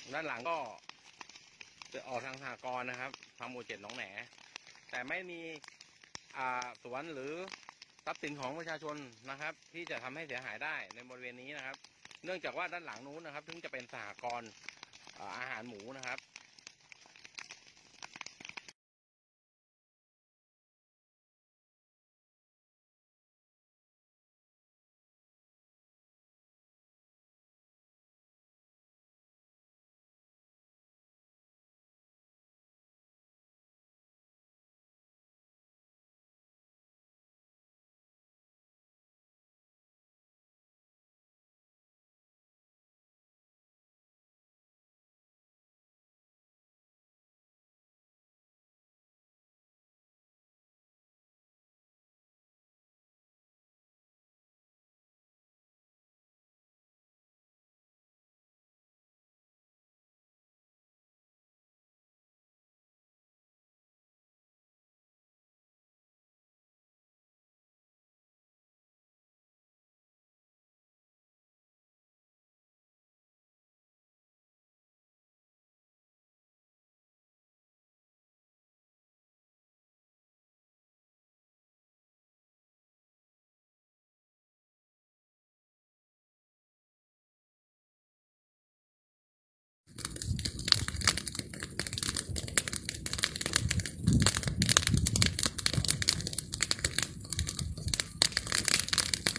ด้านหลังก็จะออกทางสหกรณ์นะครับทางหมู่7หนองแหนแต่ไม่มีสวนหรือทรัพย์สินของประชาชนนะครับที่จะทำให้เสียหายได้ในบริเวณนี้นะครับเนื่องจากว่าด้านหลังนู้นนะครับถึงจะเป็นสหกรณ์อาหารหมูนะครับ